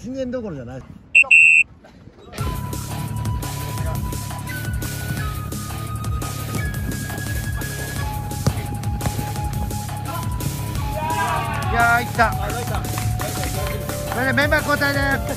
1年どころじゃない。いやー、いった。これでメンバー交代です。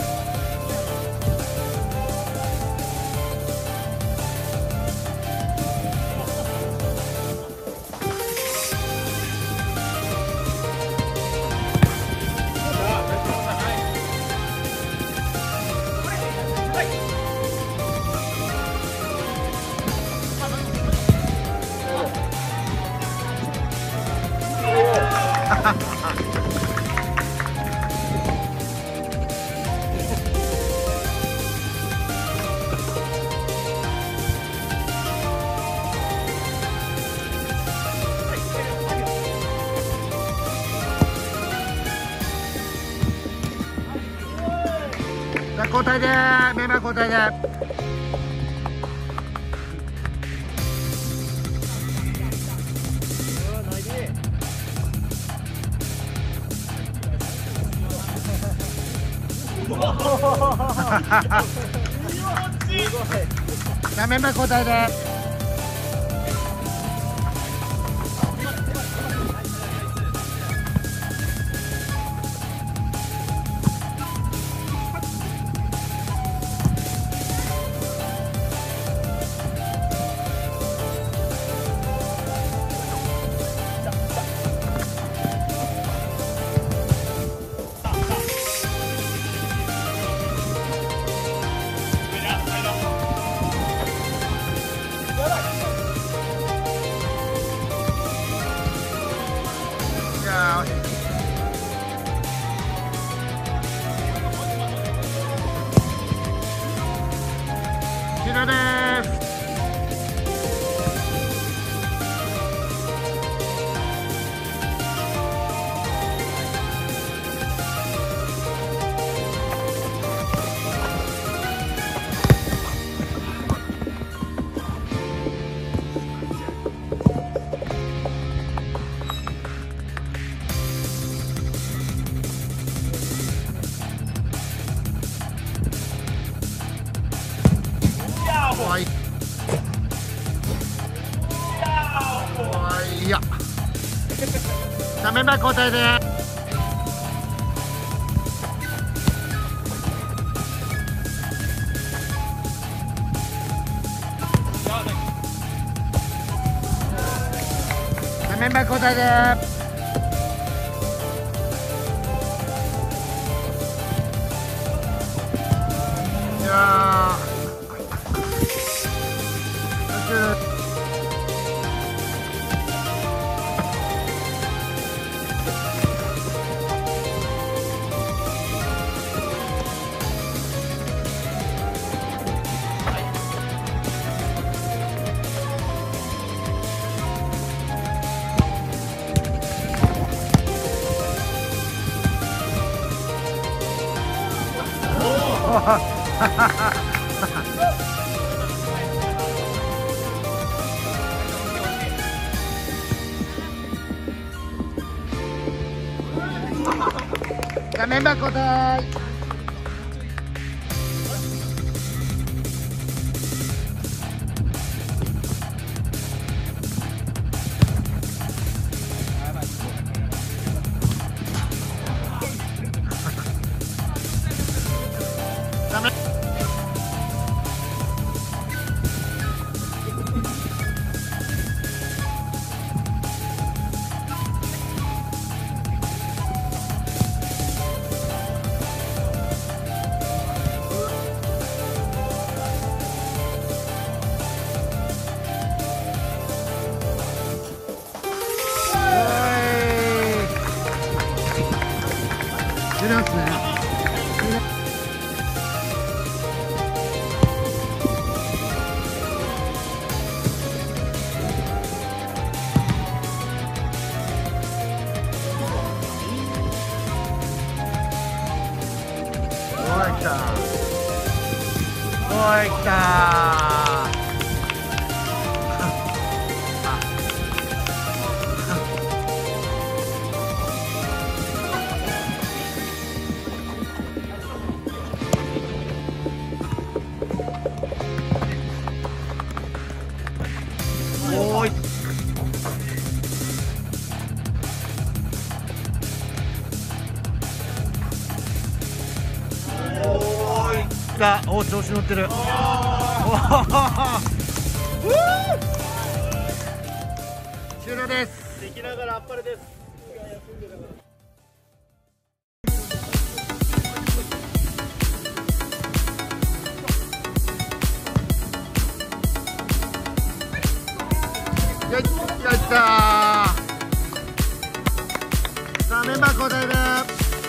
交代でメンバー交代で。さあメンバー交代で。終了です。いや、さあメンバー交代で。さあメンバー交代で。いやさあメンバー交代。終了ですね。おい、来た。おい、来た。 た。お、調子乗ってる。終了です。 できながらあっぱれです。 やったー。さあメンバー交代だ。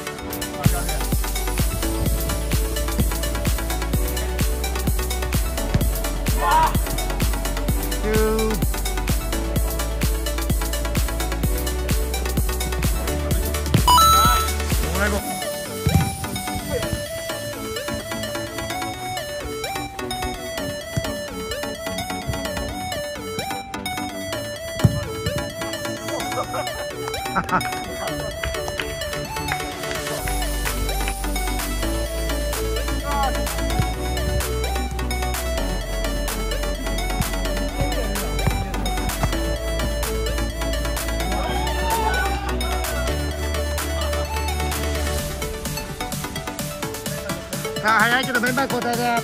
さあ早いけどメンバー交代だ。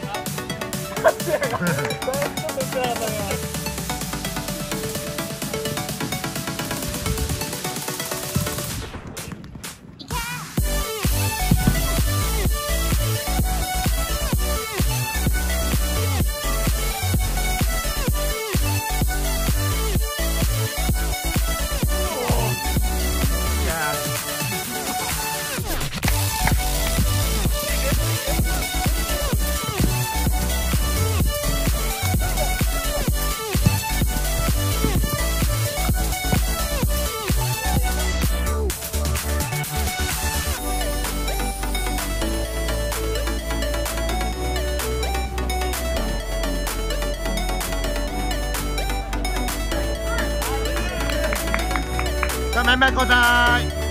さあメンバー交代。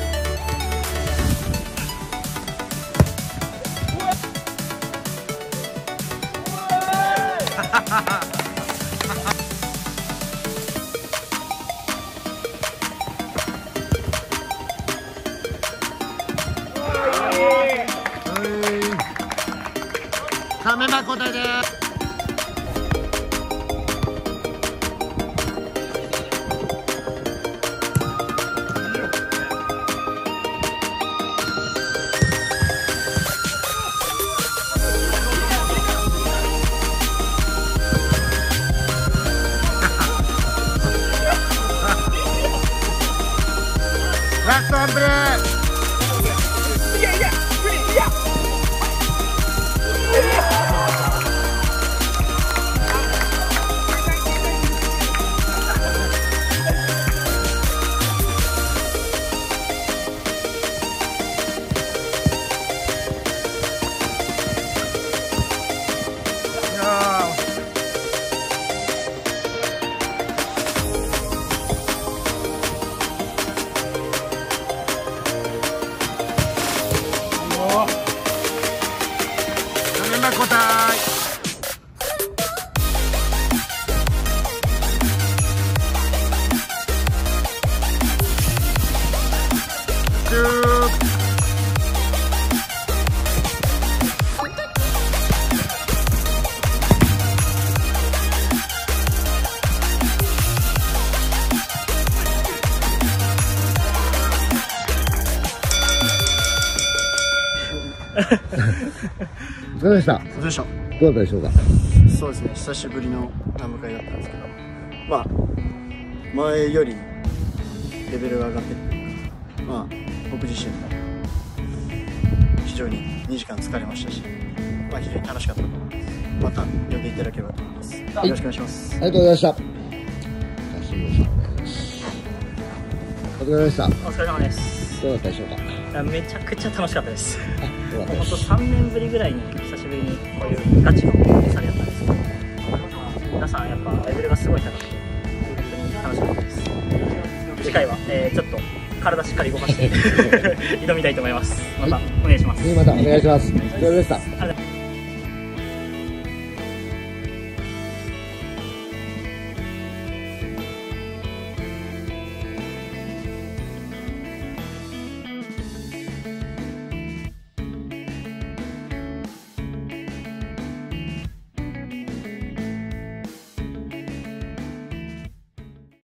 さあメンバー交代です。ラストワンプレー。メンバー交代。いかがでした？ どうでした？ どうだったでしょうか？ そうですね、久しぶりの南部会だったんですけど、まあ前よりレベルが上がってっていうか、まあ僕自身も非常に2時間疲れましたし、まあ非常に楽しかったと思います。また呼んでいただければと思います。よろしくお願いします。 ありがとうございました。お疲れ様でした。 お疲れ様です。 どうだったでしょうか？ めちゃくちゃ楽しかったです。 本当3年ぶりぐらいに久しぶりにこういうガチのレサルやったんですけど、皆さんやっぱレベルがすごい高くて本当に楽しかったです。次回は、ちょっと体しっかり動かして挑みたいと思います。またお願いします。 またお願いします。お疲れ様でした。